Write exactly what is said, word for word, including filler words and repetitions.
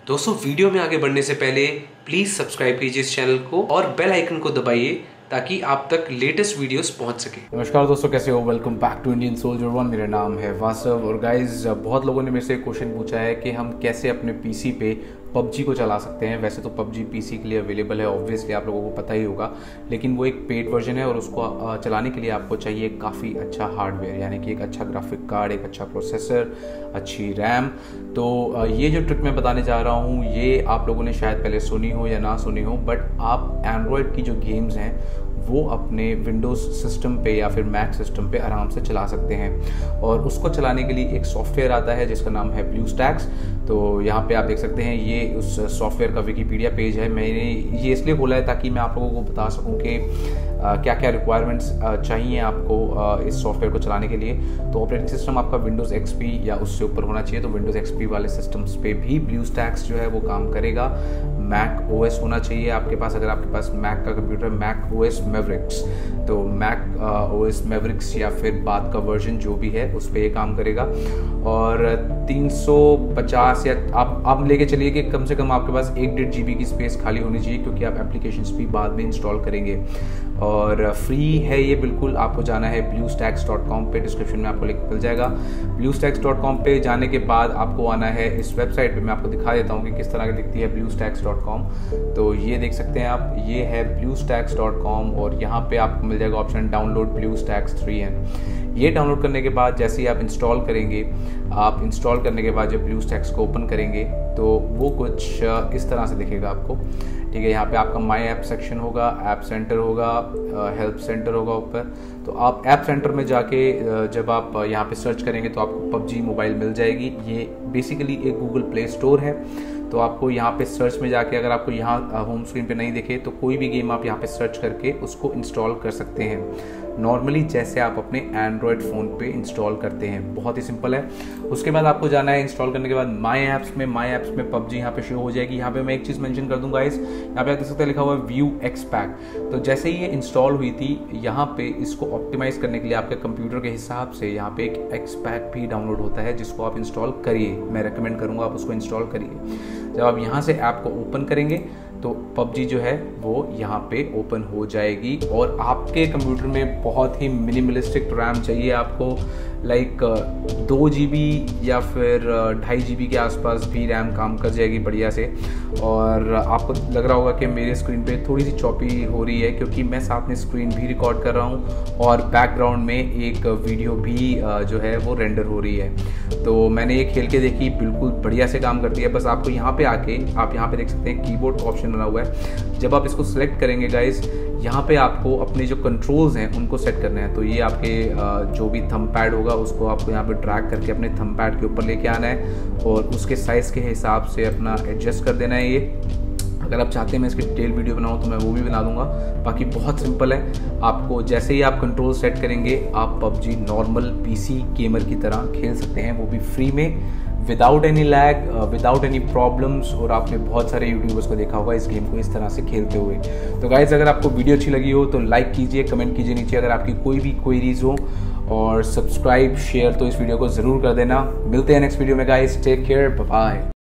दोस्तों वीडियो में आगे बढ़ने से पहले प्लीज सब्सक्राइब कीजिए इस चैनल को और बेल आइकन को दबाइए ताकि आप तक लेटेस्ट वीडियोस पहुंच सके। नमस्कार दोस्तों, कैसे हो? Welcome back to Indian soldier one. मेरा नाम है वासव और गाइज बहुत लोगों ने मेरे से क्वेश्चन पूछा है कि हम कैसे अपने पीसी पे पबजी को चला सकते हैं। वैसे तो पबजी पीसी के लिए अवेलेबल है, ऑब्वियसली आप लोगों को पता ही होगा, लेकिन वो एक पेड वर्जन है और उसको चलाने के लिए आपको चाहिए काफ़ी अच्छा हार्डवेयर, यानी कि एक अच्छा ग्राफिक कार्ड, एक अच्छा प्रोसेसर, अच्छी रैम। तो ये जो ट्रिक मैं बताने जा रहा हूँ ये आप लोगों ने शायद पहले सुनी हो या ना सुनी हो, बट आप एंड्रॉयड की जो गेम्स हैं वो अपने विंडोज़ सिस्टम पे या फिर मैक सिस्टम पे आराम से चला सकते हैं। और उसको चलाने के लिए एक सॉफ्टवेयर आता है जिसका नाम है ब्लूस्टैक्स। तो यहाँ पे आप देख सकते हैं ये उस सॉफ्टवेयर का विकीपीडिया पेज है। मैंने ये इसलिए खोला है ताकि मैं आप लोगों को बता सकूँ कि क्या क्या रिक्वायरमेंट्स चाहिए आपको आ, इस सॉफ्टवेयर को चलाने के लिए। तो ऑपरेटिंग सिस्टम आपका विंडोज़ एक्सपी या उससे ऊपर होना चाहिए। तो विंडोज़ एक्सपी वाले सिस्टम्स पे भी ब्लूस्टैक्स जो है वो काम करेगा। मैक ओएस होना चाहिए आपके पास, अगर आपके पास मैक का कंप्यूटर, मैक ओएस मैवरिक्स, तो मैक ओएस मैवरिक्स या फिर बाद का वर्जन जो भी है उस पर ये काम करेगा। और तीन सौ पचास या आप आप लेके चलिए कि कम से कम आपके पास एक डेढ़ जी बी की स्पेस खाली होनी चाहिए, क्योंकि आप एप्लीकेशंस भी बाद में इंस्टॉल करेंगे। और फ्री है ये बिल्कुल। आपको जाना है ब्लूस्टैक्स डॉट कॉम पे, डिस्क्रिप्शन में आपको लिंक मिल जाएगा। ब्लूस्टैक्स डॉट कॉम पे जाने के बाद आपको आना है इस वेबसाइट पे। मैं आपको दिखा देता हूँ कि किस तरह की दिखती है ब्लूस्टैक्स डॉट कॉम। तो ये देख सकते हैं आप, ये है ब्लूस्टैक्स डॉट कॉम और यहाँ पे आपको मिल जाएगा option download BlueStacks three N. ये डाउनलोड करने के बाद जैसे ही आप इंस्टॉल करेंगे, आप इंस्टॉल करने के बाद जब ब्लूस्टैक्स को ओपन करेंगे तो वो कुछ इस तरह से दिखेगा आपको। ठीक है, यहाँ पे आपका माई ऐप सेक्शन होगा, ऐप सेंटर होगा, हेल्प सेंटर होगा ऊपर। तो आप ऐप सेंटर में जाके जब आप यहाँ पे सर्च करेंगे तो आपको पबजी मोबाइल मिल जाएगी। ये बेसिकली एक गूगल प्ले स्टोर है। तो आपको यहाँ पे सर्च में जाके, अगर आपको यहाँ होम स्क्रीन पे नहीं दिखे तो कोई भी गेम आप यहाँ पे सर्च करके उसको इंस्टॉल कर सकते हैं, नॉर्मली जैसे आप अपने एंड्रॉयड फ़ोन पे इंस्टॉल करते हैं। बहुत ही सिंपल है। उसके बाद आपको जाना है, इंस्टॉल करने के बाद माई ऐप्स में माई ऐप्स में पबजी यहाँ पे शो हो जाएगी। यहाँ पे मैं एक चीज़ मेंशन कर दूंगा इस यहाँ पे आप देख सकते हैं लिखा हुआ है व्यू एक्स पैक। तो जैसे ही ये इंस्टॉल हुई थी, यहाँ पे इसको ऑप्टिमाइज करने के लिए आपके कंप्यूटर के हिसाब से यहाँ पे एक एक्स पैक भी डाउनलोड होता है, जिसको आप इंस्टॉल करिए। मैं रेकमेंड करूँगा आप उसको इंस्टॉल करिए। जब आप यहाँ से ऐप को ओपन करेंगे तो पबजी जो है वो यहाँ पे ओपन हो जाएगी। और आपके कंप्यूटर में बहुत ही मिनिमलिस्टिक रैम चाहिए आपको, लाइक दो जी बी या फिर ढाई जी बी के आसपास भी रैम काम कर जाएगी बढ़िया से। और आपको लग रहा होगा कि मेरे स्क्रीन पे थोड़ी सी चॉपी हो रही है, क्योंकि मैं साथ में स्क्रीन भी रिकॉर्ड कर रहा हूँ और बैकग्राउंड में एक वीडियो भी जो है वो रेंडर हो रही है। तो मैंने ये खेल के देखी, बिल्कुल बढ़िया से काम करती है। बस आपको यहाँ पे आके आप यहाँ पे देख सकते हैं कीबोर्ड ऑप्शन बना हुआ है। जब आप इसको सिलेक्ट करेंगे गाइस, यहाँ पे आपको अपने जो कंट्रोल्स हैं उनको सेट करना है। तो ये आपके जो भी थंब पैड होगा उसको आपको यहाँ पे ड्रैग करके अपने थंब पैड के ऊपर लेके आना है और उसके साइज़ के हिसाब से अपना एडजस्ट कर देना है। ये अगर आप चाहते हैं मैं इसकी डिटेल वीडियो बनाऊँ तो मैं वो भी बना दूंगा। बाकी बहुत सिंपल है। आपको जैसे ही आप कंट्रोल सेट करेंगे, आप पबजी नॉर्मल पीसी गेमर की तरह खेल सकते हैं, वो भी फ्री में, without any lag, without any problems. और आपने बहुत सारे यूट्यूबर्स को देखा होगा इस गेम को इस तरह से खेलते हुए। तो गाइज अगर आपको वीडियो अच्छी लगी हो तो लाइक कीजिए, कमेंट कीजिए नीचे अगर आपकी कोई भी क्वेरीज हो, और सब्सक्राइब शेयर तो इस वीडियो को ज़रूर कर देना। मिलते हैं नेक्स्ट वीडियो में guys, take care, bye bye.